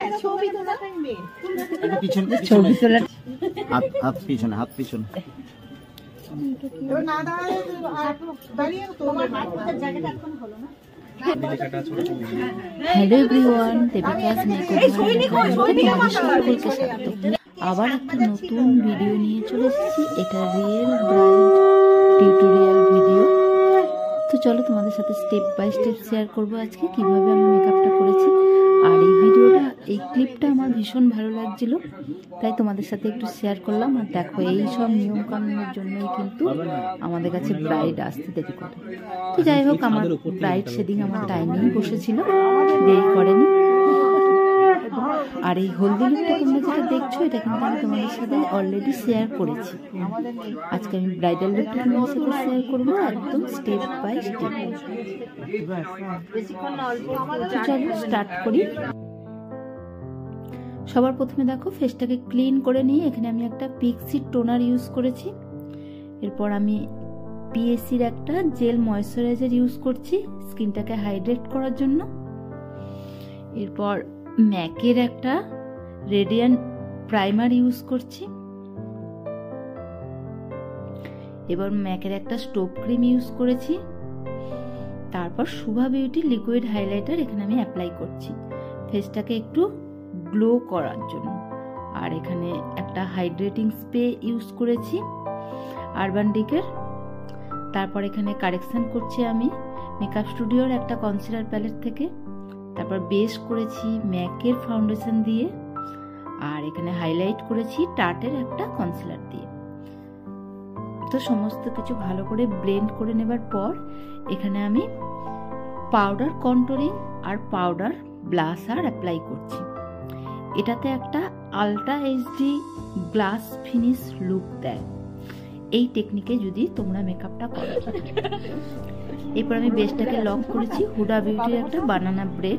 ছবি তোলা হাত পিছনে হ্যালো এভরিওয়ান, দেবিকাস আবার একটা নতুন ভিডিও নিয়ে চলে এসেছি। এটা রিয়েল ব্রাইড টিউটোরিয়াল ভিডিও। তো চলো তোমাদের সাথে স্টেপ বাই স্টেপ শেয়ার করবো আজকে কিভাবে আমি মেকআপটা করেছি। আর এই ভিডিওটা, এই ক্লিপটা আমার ভীষণ ভালো লাগছিল, তাই তোমাদের সাথে একটু শেয়ার করলাম। আর দেখো, এই সব নিয়ম কানুনের জন্যই কিন্তু আমাদের কাছে ব্রাইড আসতে দেরি করে। তো যাই হোক, আমার ব্রাইড সেদিন আমার টাইমেই বসেছিল, দেরি করেনি। আর এই হলদি লুকটা তোমরা যেটা দেখছো, এটা কিন্তু আমি তোমাদের সাথে অলরেডি শেয়ার করেছি। আজকে আমি ব্রাইডাল লুকটা তোমাদের সাথে শেয়ার করবো একদম স্টেপ বাই স্টেপ। চলো স্টার্ট করি। সবার প্রথমে দেখো, ফেসটাকে ক্লিন করে নিয়ে এখানে আমি একটা পিক্সি টোনার ইউজ করেছি। এরপর আমি পিএসসির একটা জেল ময়েশ্চারাইজার ইউজ করছি স্কিনটাকে হাইড্রেট করার জন্য। এরপর ম্যাকের একটা রেডিয়ান্ট প্রাইমার ইউজ করছি। এবার ম্যাকের একটা স্টোভ ক্রিম ইউজ করেছি। তারপর শুভা বিউটি লিকুইড হাইলাইটার এখানে আমি অ্যাপ্লাই করছি ফেসটাকে একটু গ্লো করার জন্য। আর এখানে একটা হাইড্রেটিং স্প্রে ইউজ করেছি আরবান ডিকের। তারপর এখানে কারেকশন করছি আমি মেকআপ স্টুডিওর একটা কনসিলার প্যালেট থেকে। তারপর বেস করেছি ম্যাকের ফাউন্ডেশন দিয়ে। আর এখানে হাইলাইট করেছি টার্টের একটা কনসিলার দিয়ে। তো সমস্ত কিছু ভালো করে ব্লেন্ড করে নেবার পর এখানে আমি পাউডার কন্টুরিং আর পাউডার ব্লাশার অ্যাপ্লাই করছি। এটাতে একটা ultra HD glass finish look দেয় এই টেকনিকে যদি তোমরা মেকআপটা করো। এরপর আমি বেসটাকে লক করেছি হুডা বিউটির একটা বানানা ব্রেড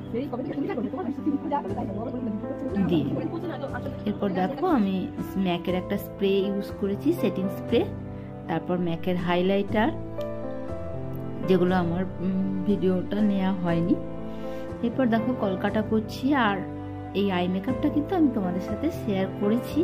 দিয়ে। এরপর দেখো, আমি ম্যাকের একটা স্প্রে ইউজ করেছি, সেটিং স্প্রে। তারপর ম্যাকের হাইলাইটার, যেগুলো আমার ভিডিওটা নেওয়া হয়নি। এরপর দেখো কলকাতা করছি। আর এই আই মেকআপটা কিন্তু আমি তোমাদের সাথে শেয়ার করেছি।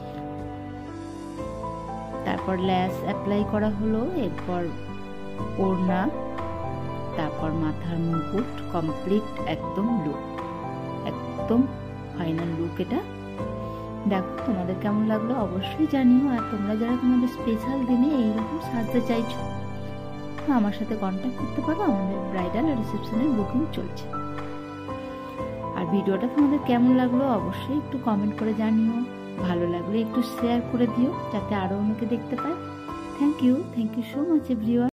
তারপর ল্যাশ অ্যাপ্লাই করা হলো। এরপর ওড়না, তারপর মাথার মুকুট, কমপ্লিট একদম লুক, একদম ফাইনাল লুক এটা। দেখো তোমাদের কেমন লাগলো অবশ্যই জানিও। আর তোমরা যারা তোমাদের স্পেশাল দিনে এইরকম সাজতে চাইছো, আমার সাথে কন্ট্যাক্ট করতে পারো। আমাদের ব্রাইডাল আর রিসেপশনের বুকিং চলছে। আর ভিডিওটা তোমাদের কেমন লাগলো অবশ্যই একটু কমেন্ট করে জানিও। ভালো লাগলে একটু শেয়ার করে দিও যাতে আরো অনেকে দেখতে পায়। Thank you so much everyone.